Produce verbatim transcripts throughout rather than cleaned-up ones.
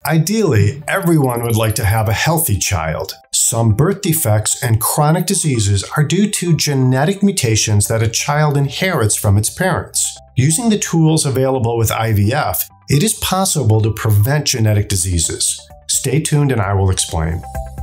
Ideally, everyone would like to have a healthy child. Some birth defects and chronic diseases are due to genetic mutations that a child inherits from its parents. Using the tools available with I V F, it is possible to prevent genetic diseases. Stay tuned and I will explain.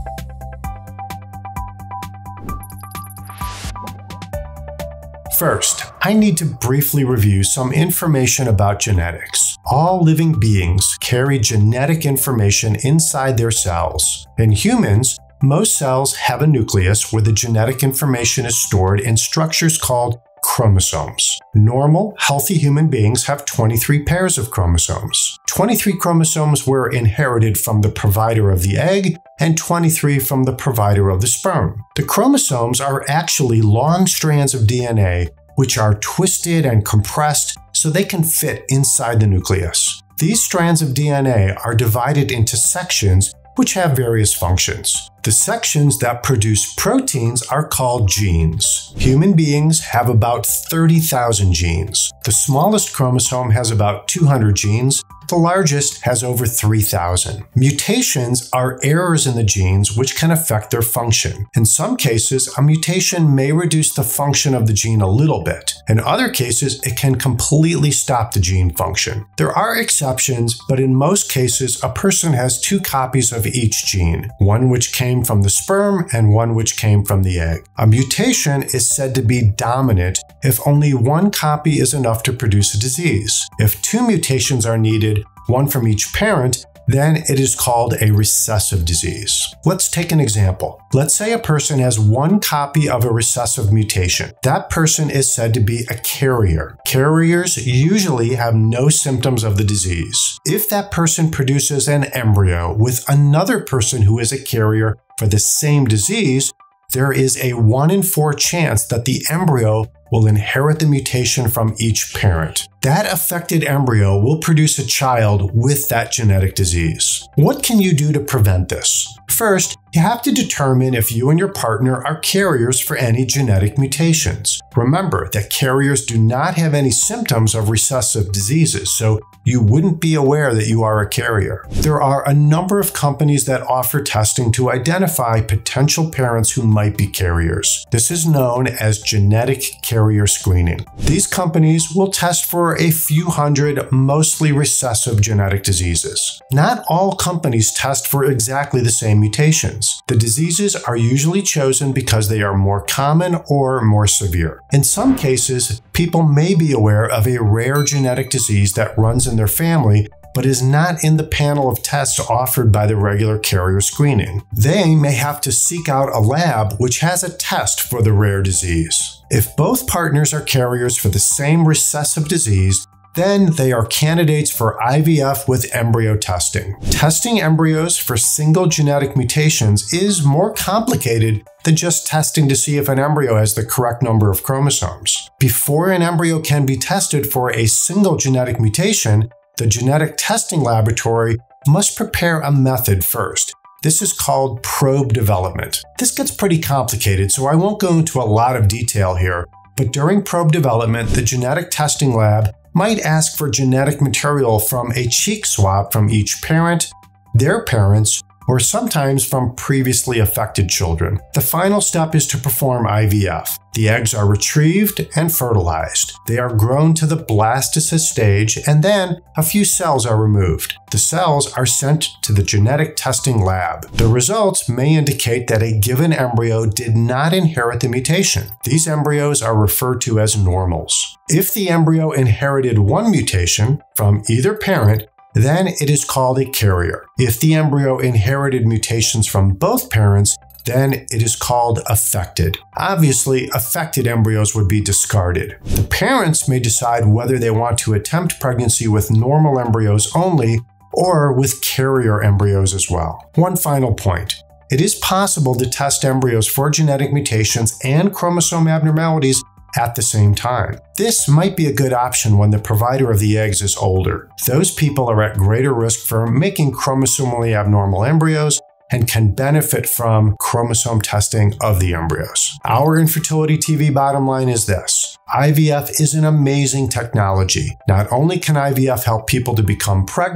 First, I need to briefly review some information about genetics. All living beings carry genetic information inside their cells. In humans, most cells have a nucleus where the genetic information is stored in structures called chromosomes. Normal, healthy human beings have twenty-three pairs of chromosomes. twenty-three chromosomes were inherited from the provider of the egg and twenty-three from the provider of the sperm. The chromosomes are actually long strands of D N A which are twisted and compressed so they can fit inside the nucleus. These strands of D N A are divided into sections which have various functions. The sections that produce proteins are called genes. Human beings have about thirty thousand genes. The smallest chromosome has about two hundred genes. The largest has over three thousand. Mutations are errors in the genes which can affect their function. In some cases, a mutation may reduce the function of the gene a little bit. In other cases, it can completely stop the gene function. There are exceptions, but in most cases, a person has two copies of each gene, one which came from the sperm and one which came from the egg. A mutation is said to be dominant if only one copy is enough to produce a disease. If two mutations are needed, one from each parent, then it is called a recessive disease. Let's take an example. Let's say a person has one copy of a recessive mutation. That person is said to be a carrier. Carriers usually have no symptoms of the disease. If that person produces an embryo with another person who is a carrier for the same disease, there is a one in four chance that the embryo will inherit the mutation from each parent. That affected embryo will produce a child with that genetic disease. What can you do to prevent this? First, you have to determine if you and your partner are carriers for any genetic mutations. Remember that carriers do not have any symptoms of recessive diseases, so you wouldn't be aware that you are a carrier. There are a number of companies that offer testing to identify potential parents who might be carriers. This is known as genetic carrier screening. These companies will test for a few hundred mostly recessive genetic diseases. Not all companies test for exactly the same mutations. The diseases are usually chosen because they are more common or more severe. In some cases, people may be aware of a rare genetic disease that runs in their family but is not in the panel of tests offered by the regular carrier screening. They may have to seek out a lab which has a test for the rare disease. If both partners are carriers for the same recessive disease, then they are candidates for I V F with embryo testing. Testing embryos for single genetic mutations is more complicated than just testing to see if an embryo has the correct number of chromosomes. Before an embryo can be tested for a single genetic mutation, the genetic testing laboratory must prepare a method first. This is called probe development. This gets pretty complicated, so I won't go into a lot of detail here, but during probe development, the genetic testing lab might ask for genetic material from a cheek swab from each parent, their parents, or sometimes from previously affected children. The final step is to perform I V F. The eggs are retrieved and fertilized. They are grown to the blastocyst stage, and then a few cells are removed. The cells are sent to the genetic testing lab. The results may indicate that a given embryo did not inherit the mutation. These embryos are referred to as normals. If the embryo inherited one mutation from either parent, then it is called a carrier. If the embryo inherited mutations from both parents, then it is called affected. Obviously, affected embryos would be discarded. The parents may decide whether they want to attempt pregnancy with normal embryos only or with carrier embryos as well. One final point. It is possible to test embryos for genetic mutations and chromosome abnormalities at the same time. This might be a good option when the provider of the eggs is older. Those people are at greater risk for making chromosomally abnormal embryos and can benefit from chromosome testing of the embryos. Our Infertility T V bottom line is this. I V F is an amazing technology. Not only can I V F help people to become pregnant,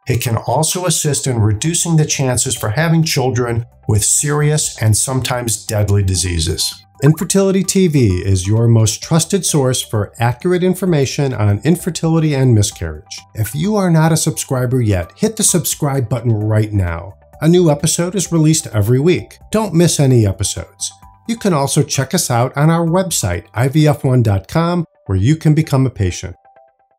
It can also assist in reducing the chances for having children with serious and sometimes deadly diseases. Infertility T V is your most trusted source for accurate information on infertility and miscarriage. If you are not a subscriber yet, hit the subscribe button right now. A new episode is released every week. Don't miss any episodes. You can also check us out on our website, I V F one dot com, where you can become a patient.